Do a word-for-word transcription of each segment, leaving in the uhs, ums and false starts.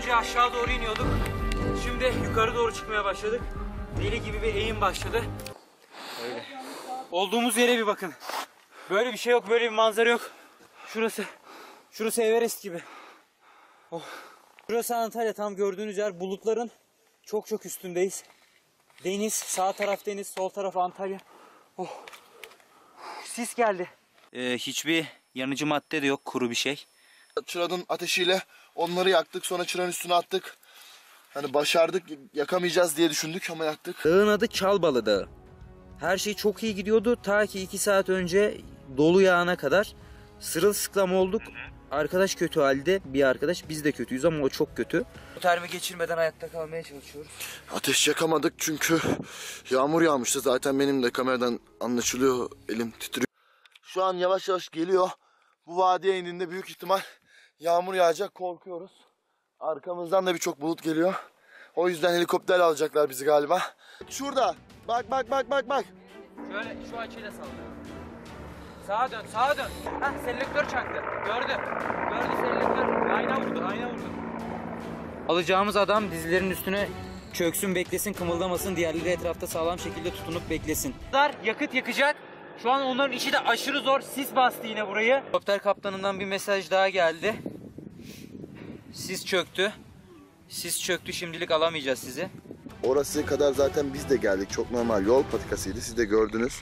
önce aşağı doğru iniyorduk. Şimdi yukarı doğru çıkmaya başladık. Deli gibi bir eğim başladı. Öyle. Olduğumuz yere bir bakın. Böyle bir şey yok, böyle bir manzara yok. Şurası, şurası Everest gibi. Oh. Burası Antalya, tam gördüğünüz yer. Bulutların çok çok üstündeyiz. Deniz, sağ taraf deniz, sol taraf Antalya. Oh. Sis geldi. Ee, hiçbir yanıcı madde de yok, kuru bir şey. Çıranın ateşiyle onları yaktık, sonra çıranın üstüne attık. Hani başardık, yakamayacağız diye düşündük ama yaktık. Dağın adı Çalbalı Dağı. Her şey çok iyi gidiyordu ta ki iki saat önce dolu yağana kadar. Sırılsıklam olduk. Arkadaş kötü halde, bir arkadaş. Biz de kötüyüz ama o çok kötü. Termi geçirmeden ayakta kalmaya çalışıyoruz. Ateş yakamadık çünkü yağmur yağmıştı. Zaten benim de kameradan anlaşılıyor, elim titriyor. Şu an yavaş yavaş geliyor. Bu vadiye indiğinde büyük ihtimal yağmur yağacak, korkuyoruz. Arkamızdan da birçok bulut geliyor. O yüzden helikopter alacaklar bizi galiba. Şurada. Bak bak bak bak bak. Şöyle şu açıyla sallıyorum. Sağa dön, sağa dön. Hah, selektör çaktı. Gördüm. Gördü selektör. Ayna vurdu, ayna vurdu. Alacağımız adam dizlerinin üstüne çöksün, beklesin, kımıldamasın. Diğerleri etrafta sağlam şekilde tutunup beklesin. Yakıt yakacak. Şu an onların işi de aşırı zor. Sis bastı yine burayı. Helikopter kaptanından bir mesaj daha geldi. Sis çöktü. Sis çöktü, şimdilik alamayacağız sizi. Orası kadar zaten biz de geldik. Çok normal, yol patikasıydı. Siz de gördünüz.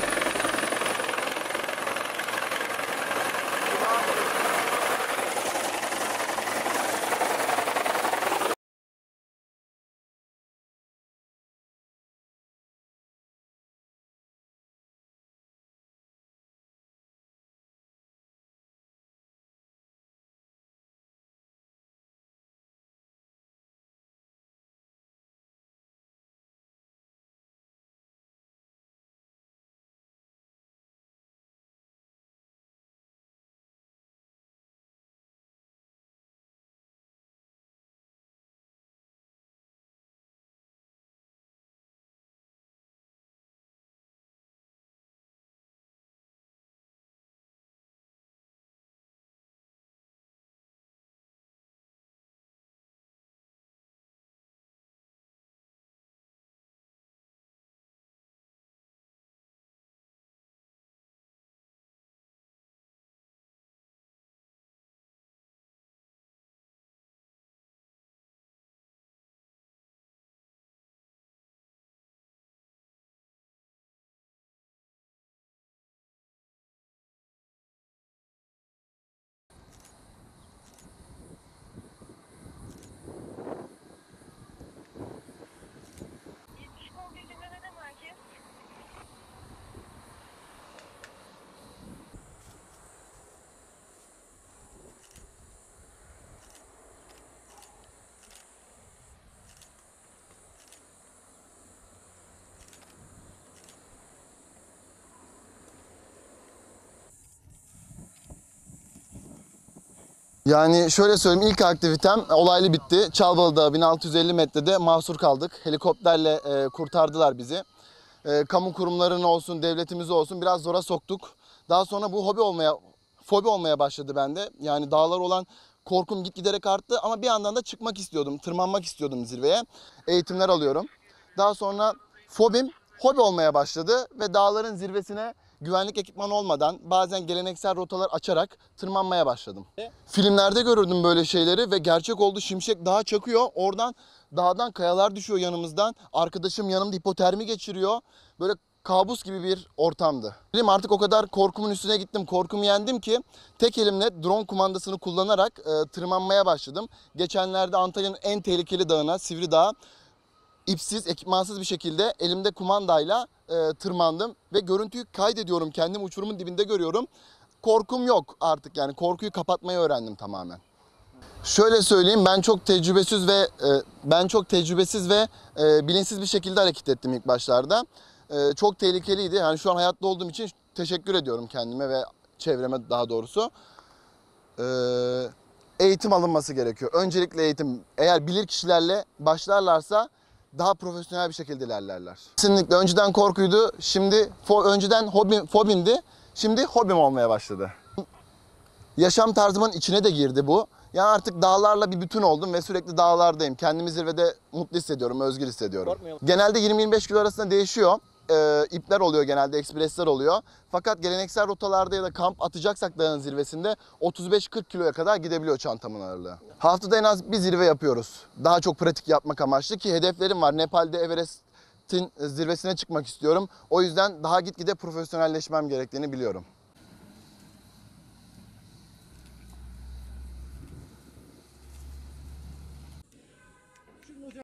Yani şöyle söyleyeyim, ilk aktivitem olaylı bitti. Çalbalı Dağı bin altı yüz elli metrede mahsur kaldık. Helikopterle e, kurtardılar bizi. E, kamu kurumlarının olsun, devletimiz olsun biraz zora soktuk. Daha sonra bu hobi olmaya, fobi olmaya başladı bende. Yani dağlar olan korkum gitgiderek arttı ama bir yandan da çıkmak istiyordum, tırmanmak istiyordum zirveye. Eğitimler alıyorum. Daha sonra fobim hobi olmaya başladı ve dağların zirvesine güvenlik ekipmanı olmadan bazen geleneksel rotalar açarak tırmanmaya başladım. Filmlerde görürdüm böyle şeyleri ve gerçek oldu. Şimşek dağa çakıyor. Oradan dağdan kayalar düşüyor yanımızdan. Arkadaşım yanımda hipotermi geçiriyor. Böyle kabus gibi bir ortamdı. Benim artık o kadar korkumun üstüne gittim. Korkumu yendim ki tek elimle drone kumandasını kullanarak e, tırmanmaya başladım. Geçenlerde Antalya'nın en tehlikeli dağına, Sivri Dağı, İpsiz, ekipmansız bir şekilde elimde kumandayla e, tırmandım ve görüntüyü kaydediyorum. Kendimi uçurumun dibinde görüyorum. Korkum yok artık, yani korkuyu kapatmayı öğrendim tamamen. Şöyle söyleyeyim, ben çok tecrübesiz ve e, ben çok tecrübesiz ve e, bilinçsiz bir şekilde hareket ettim ilk başlarda. E, çok tehlikeliydi. Yani şu an hayatta olduğum için teşekkür ediyorum kendime ve çevreme daha doğrusu. E, eğitim alınması gerekiyor. Öncelikle eğitim. Eğer bilir kişilerle başlarlarsa daha profesyonel bir şekilde ilerlerler. Kesinlikle önceden korkuydu, şimdi önceden hobim, fobimdi, şimdi hobim olmaya başladı. Yaşam tarzımın içine de girdi bu. Yani artık dağlarla bir bütün oldum ve sürekli dağlardayım. Kendimi zirvede mutlu hissediyorum, özgür hissediyorum. Korkmayalım. Genelde yirmi yirmi beş kilo arasında değişiyor. Ee, ipler oluyor genelde, ekspresler oluyor. Fakat geleneksel rotalarda ya da kamp atacaksak dağın zirvesinde otuz beş kırk kiloya kadar gidebiliyor çantamın ağırlığı. Haftada en az bir zirve yapıyoruz. Daha çok pratik yapmak amaçlı ki hedeflerim var. Nepal'de Everest'in zirvesine çıkmak istiyorum. O yüzden daha gitgide profesyonelleşmem gerektiğini biliyorum.